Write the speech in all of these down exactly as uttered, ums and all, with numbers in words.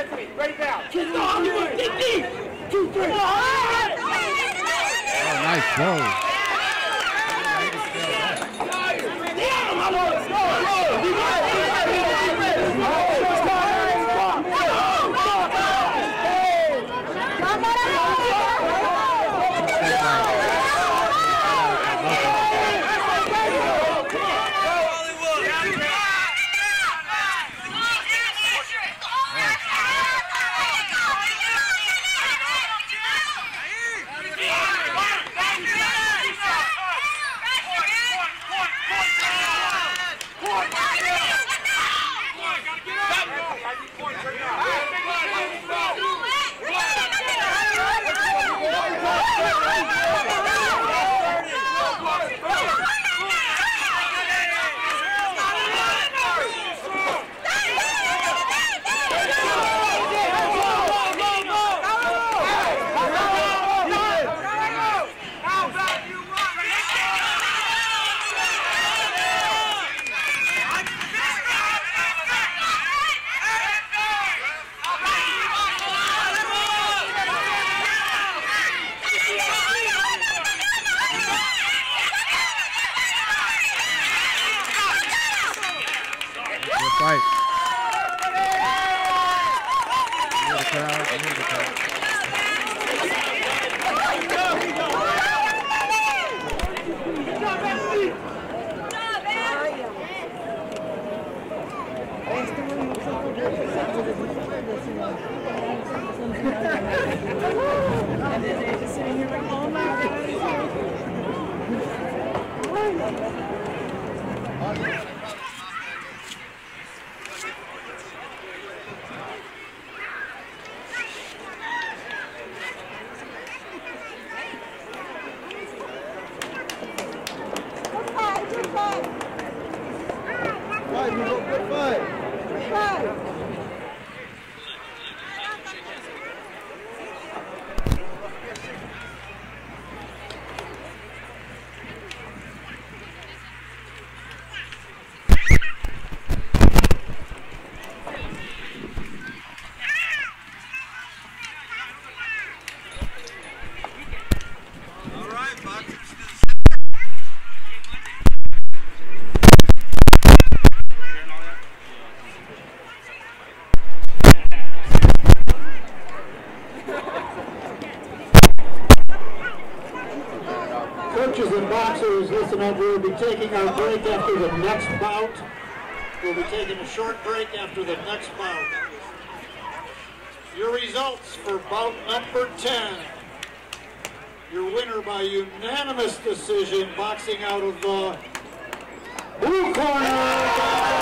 Oh, nice goal. Fight. Near the crowd, near the crowd. Coaches and boxers, listen up. We'll be taking our break after the next bout. We'll be taking a short break after the next bout. Your results for bout number ten. Your winner by unanimous decision, boxing out of the blue corner.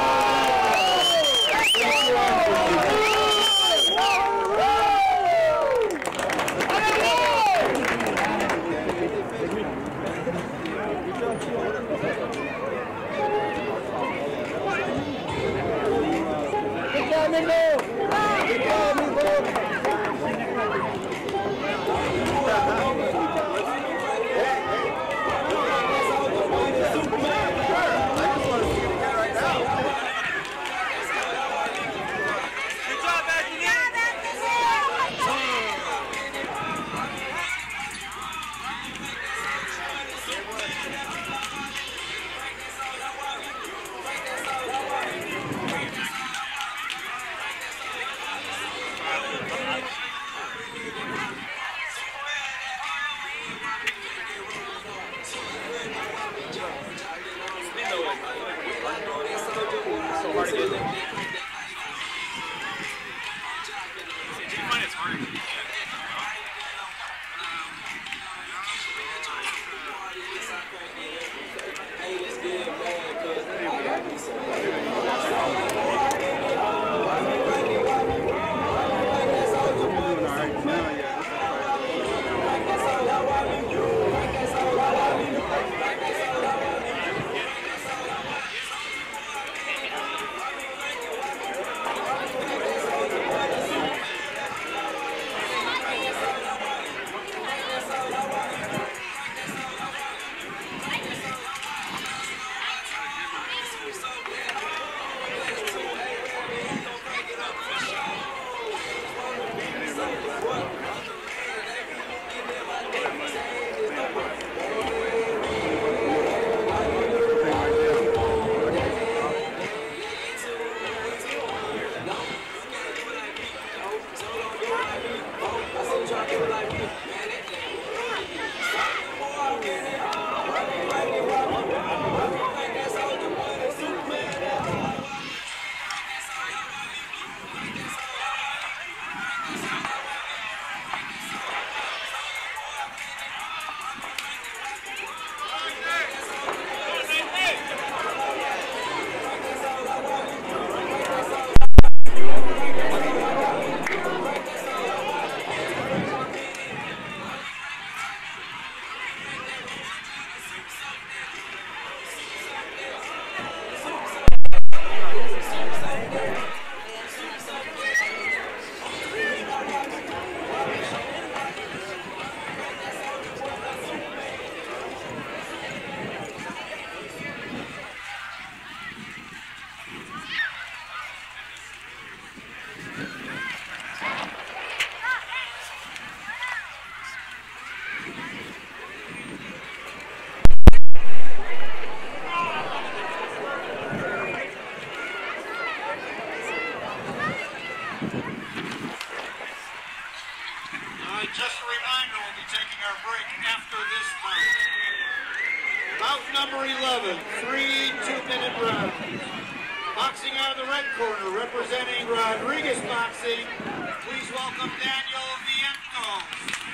Just a reminder, we'll be taking our break after this bout. Bout number eleven, three two-minute rounds. Boxing out of the red corner, representing Rodriguez Boxing, please welcome Daniel Vientos.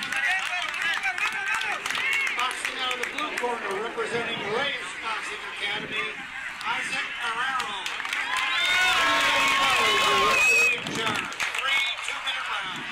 Boxing out of the blue corner, representing Reyes Boxing Academy, Isaac Guerrero. Three two-minute rounds.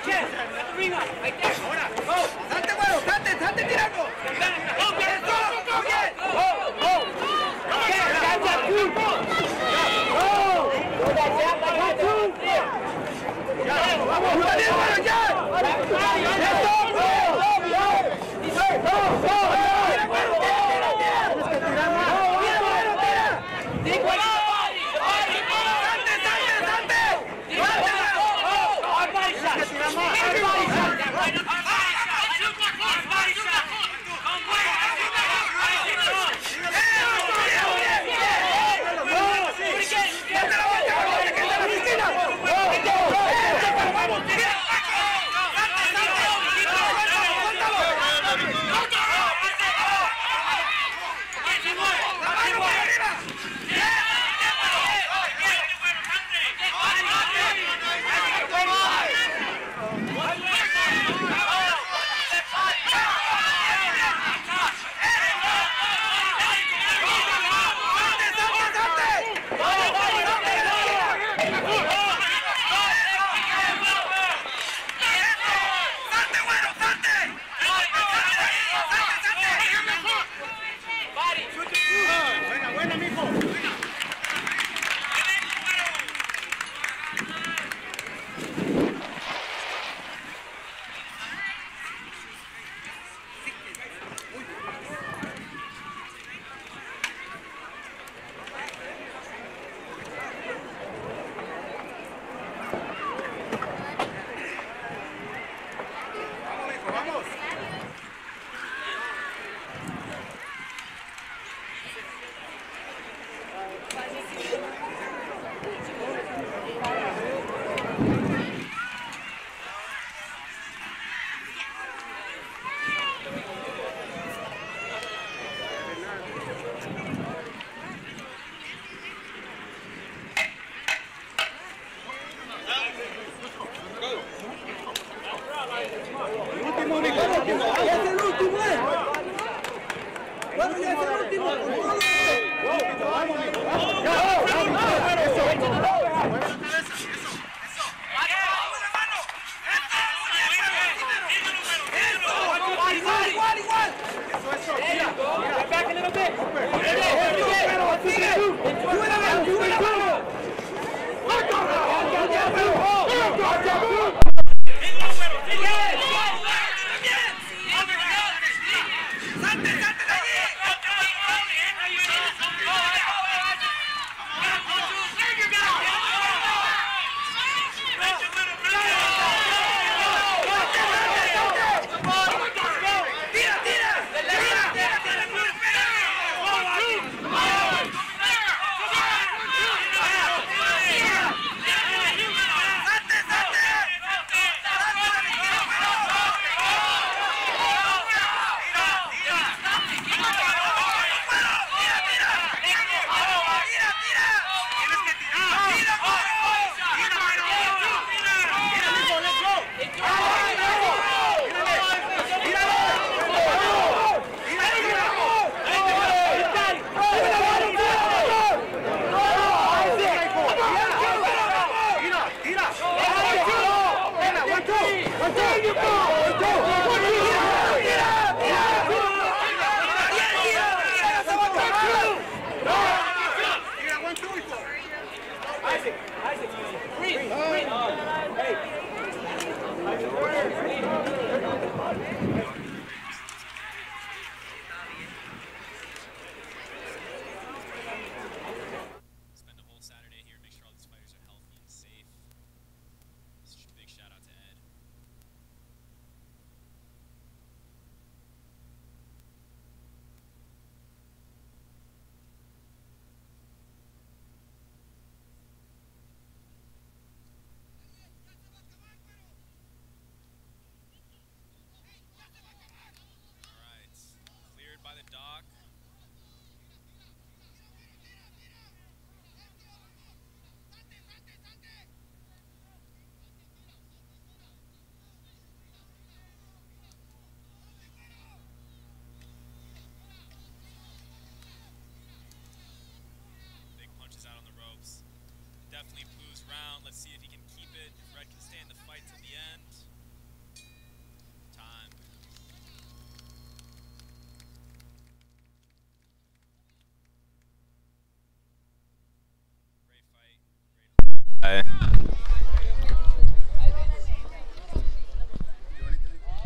Definitely Blue's round. Let's see if he can keep it. If Red can stay in the fight till the end.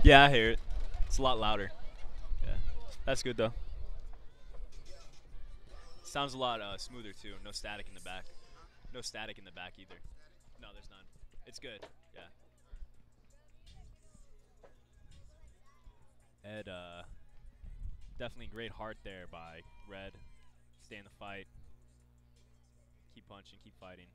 Yeah, I hear it. It's a lot louder. Yeah, that's good though. Sounds a lot uh, smoother too. No static in the back. No static in the back either. No, there's none. It's good. Yeah. Ed, uh, definitely great heart there by Red. Stay in the fight. Keep punching. Keep fighting.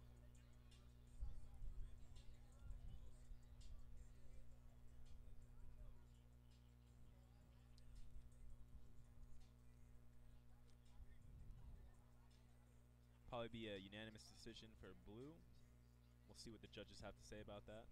Probably be a unanimous decision for blue. We'll see what the judges have to say about that.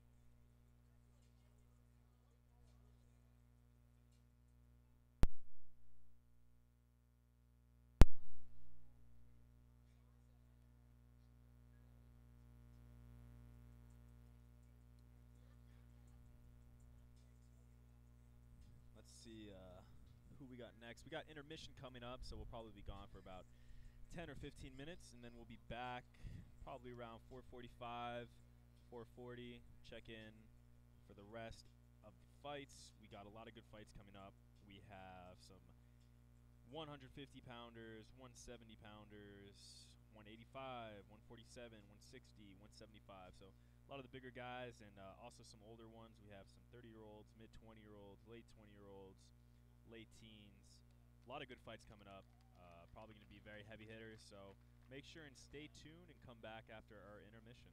Let's see uh, who we got next. We got intermission coming up, so we'll probably be gone for about ten or fifteen minutes, and then we'll be back probably around four forty-five, four forty. Check in for the rest of the fights. We got a lot of good fights coming up. We have some one fifty pounders, one seventy pounders, one eighty-five, one forty-seven, one sixty, one seventy-five. So a lot of the bigger guys, and uh, also some older ones. We have some thirty-year-olds, mid twenty-year-olds, late twenty-year-olds, late teens. A lot of good fights coming up. Uh, probably going to be very heavy hitters, so make sure and stay tuned and come back after our intermission.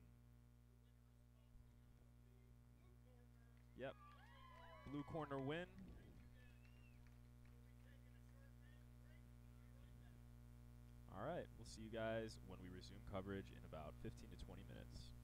Yep. Blue corner win. All right. We'll see you guys when we resume coverage in about fifteen to twenty minutes.